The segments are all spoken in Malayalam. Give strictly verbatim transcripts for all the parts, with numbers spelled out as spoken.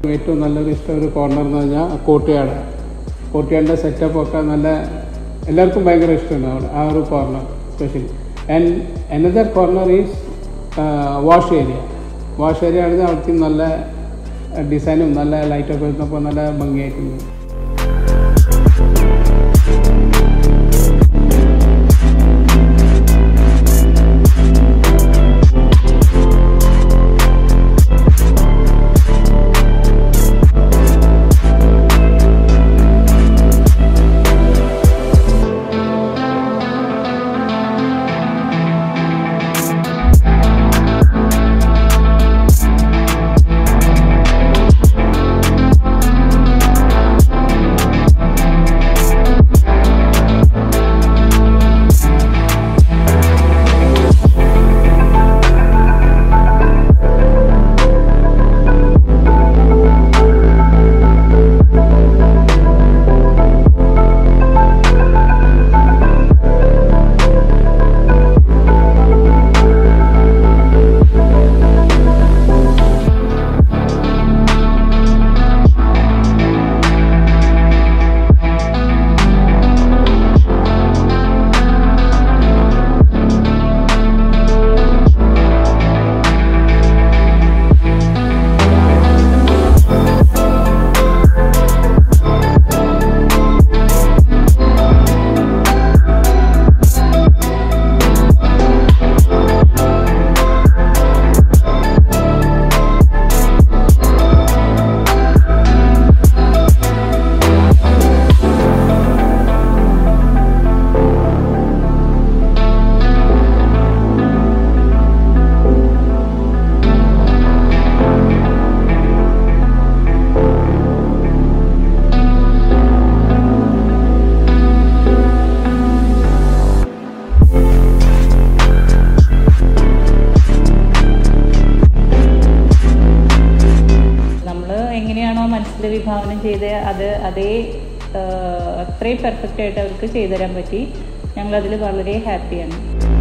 ഏറ്റവും നല്ലൊരു ഇഷ്ടം ഒരു കോർണർ എന്ന് പറഞ്ഞാൽ കോർട്ട്യാർഡ്. കോർട്ട്യാർഡിൻ്റെ സെറ്റപ്പ് ഒക്കെ നല്ല എല്ലാവർക്കും ഭയങ്കര ഇഷ്ടമാണ് അവിടെ ആ ഒരു corner specially. And another corner is wash area. Wash area ആണെങ്കിൽ അവിടേക്ക് നല്ല ഡിസൈനും നല്ല ലൈറ്റൊക്കെ വരുന്നപ്പോൾ നല്ല ഭംഗിയായിട്ടുണ്ട്. മനസ്സിൽ വിഭാവനം ചെയ്ത് അത് അതേ അത്രയും പെർഫെക്റ്റ് ആയിട്ട് അവർക്ക് ചെയ്തു തരാൻ പറ്റി. ഞങ്ങളതിൽ വളരെ ഹാപ്പിയാണ്.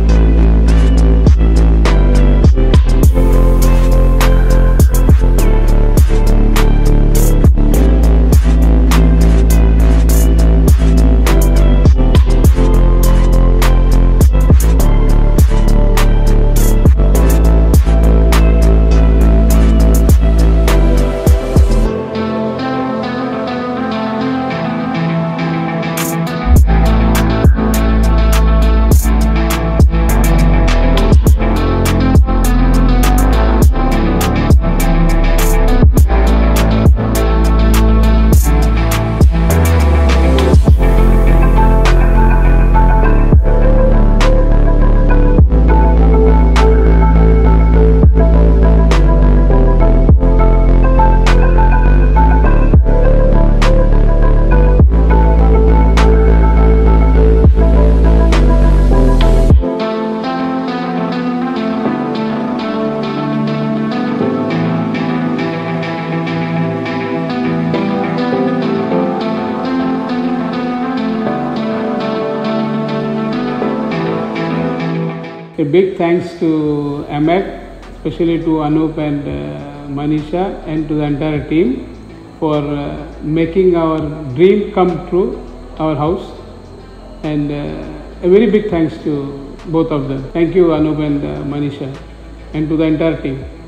A big thanks to amAC, especially to Anup and uh, Manisha and to the entire team for uh, making our dream come true, our house. And uh, a very big thanks to both of them. Thank you Anup and uh, Manisha and to the entire team.